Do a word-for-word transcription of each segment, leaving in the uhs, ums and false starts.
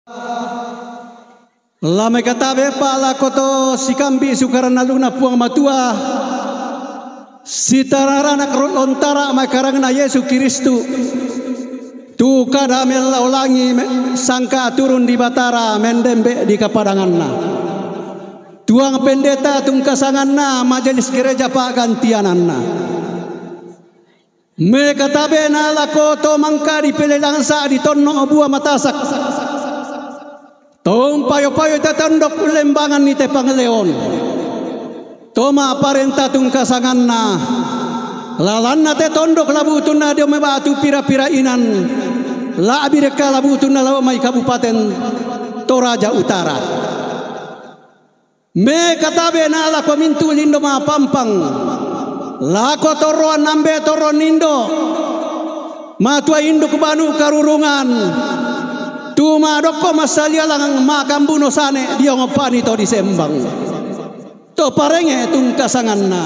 Lame katabe pala koto sikambi sukarana luna puang matua sitararana lontara makarang na Yesus Kristu tu kada mela ulangi sangka turun di batara mendembe di kapadanganna tuang pendeta tungkasanganna majelis gereja pagantiananna me katabe na lakoto mangka di pelelangsa di tonno buah matasak tong payo-payo tatandok ulembangan ni tepang leon toma parenta tungkasanganna lalanna te tondok labutuna dio mebatu pira-pira inan la abireka labutuna lawa mai kabupaten Toraja Utara me katabe na la komintu lindo ma pampang la ko toroan nambe toron indo matua induk banu karurungan tuma doko masalia lang makambuno sane dia ngopani to disembang to parenge tungkasanganna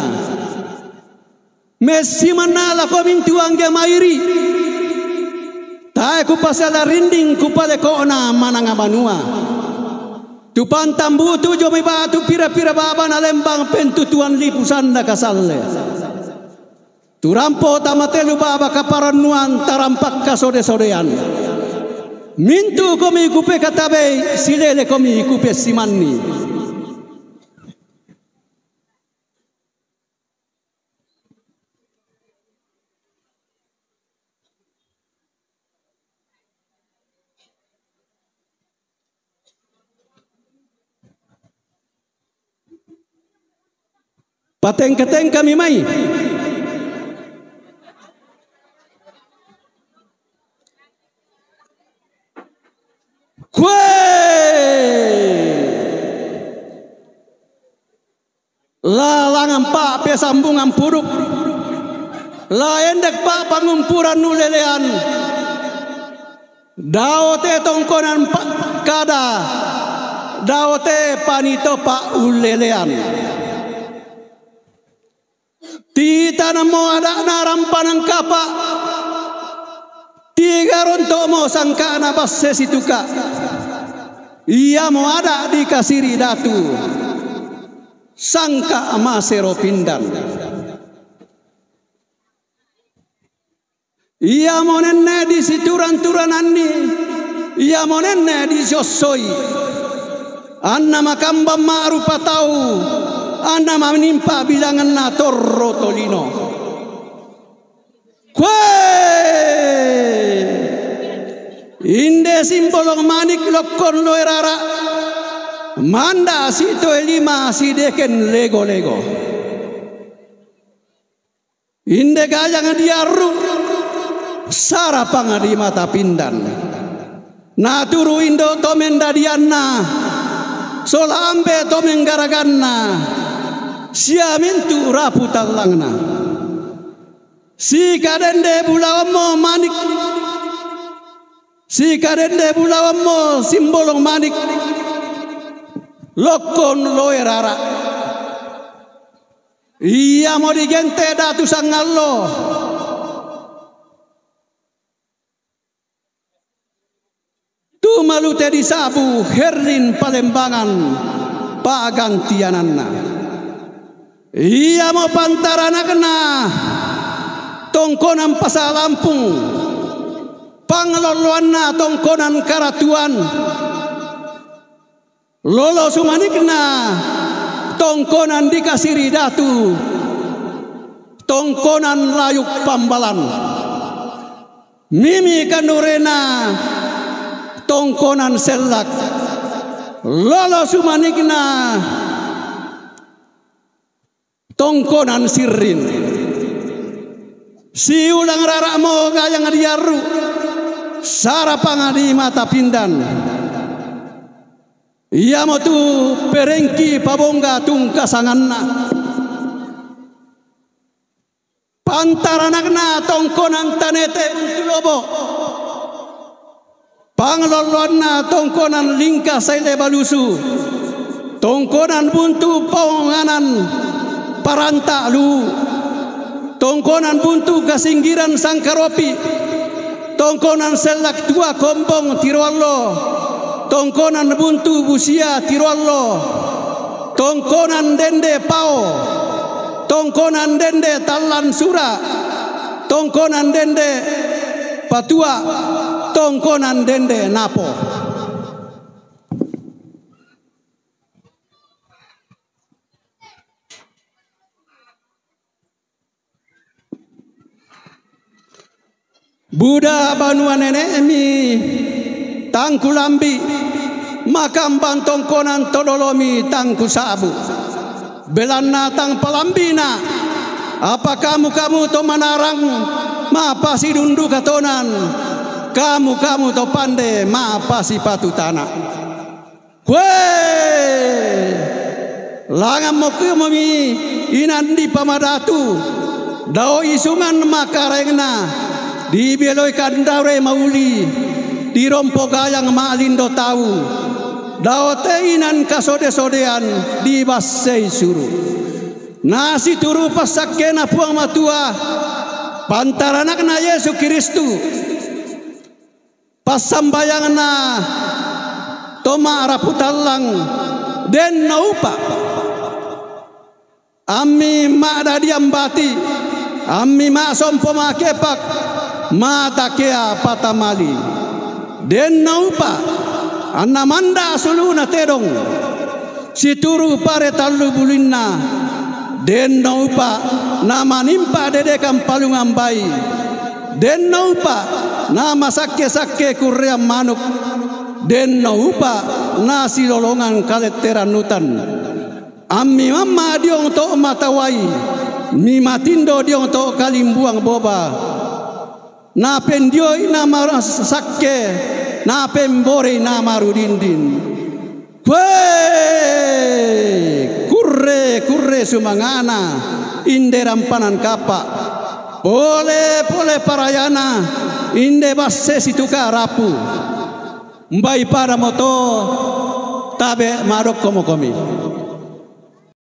Messi manala ko mintu angge mairi tae ku pasala rinding ku pale ko na mananga banua tu pantambu tu jo batu pira-pira baba na lembang pentutuan lipusanda kasalle tu rampo tamatelu baba kaparanuan tarampak kasode-sodean mintu komi kupe katabe silele komi kupe simanni pateng-keteng kami mai kue la langan pak pe sambungan puruk la endek pak pangumpuran nulelean daote tongkonan pak kada daote panito pak ulelean tita namo ada narampanang kapa tiga rontok mo sangka na basse situka ia mo ada di kasiri datu sangka amasero pindan ia mo nenne di situran-turananni ia mo nenne di jossoi anna makamba marupa tahu anna menimpa bilangan na torro tolino kue inde simbolong manik lokon loerara manda sito elima sideken lego-lego inde gajang diaru sarapang di mata pindan naturu indo tomenda dianna solambe tomenggaraganna siamintu raputalangna si kadende bulawamo manik si kadende bulawamo simbolong manik lokon loerara iya mau digente datu sangallo tu malute disabu herlin palembangan pagantiananna iya mau pantarana kena tongkonan pasar Lampung pangloloanna tongkonan karatuan lolo sumanikna tongkonan dikasiri datu tongkonan layuk pambalan mimi kanurena tongkonan selak lolo sumanikna tongkonan sirrin si ulang raramo gayang diaru sarapang di mata pindan iya mo tu perengki pabongga tungkasanganna pantaranakna tongkonan tanete untulobo panglolonna tongkonan lingka saile balusu tongkonan buntu pawanganan paranta lu tongkonan buntu kasinggiran sangkaropi tongkonan selak tua kombong tirwallo tongkonan buntu busia tirollo, tongkonan dende pao, tongkonan dende talan sura, tongkonan dende patua, tongkonan dende napo. Buddha banua nenek mi tangkulambi makam bantong konan todolomi tangku sabu belanna tang palambina apa kamu kamu to manarang ma pasi dundu katonan kamu kamu to pande ma pasi patu tanah kue langam moku momi inandi pamadatu dao isungan makarengna di beloi kandare mauli di rompo gayang malindo tahu daote inan kasode-sodean di basei suru nasi turu pasakena puang matua pantaranak na Yesus Kristus pasambayang na toma raputalang den naupa ami ma dadiam bati ami ma sompo ma kepak mata kea patamali den naupa anamanda suluna tedong situru pare talu bulinna den naupa nama nimpa dedekam palungan bayi den naupa nama sakke sakke kurriam manuk den naupa nasi lolongan kaleteran nutan ammi mamma diong to matawai mi matindo diong to kalimbuang boba na pendioi na maras sakke na pembore na marudindin kwe kurre kurre sumangana inde rampanan kapa pole pole parayana inde basse situka rapu mbai para moto tabe marok komo komi